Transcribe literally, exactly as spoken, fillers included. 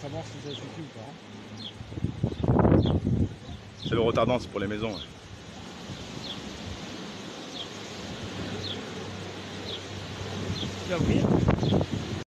savoir si ça suffit ou pas. C'est le retardant, c'est pour les maisons. Ouais. Tu vas ouvrir ?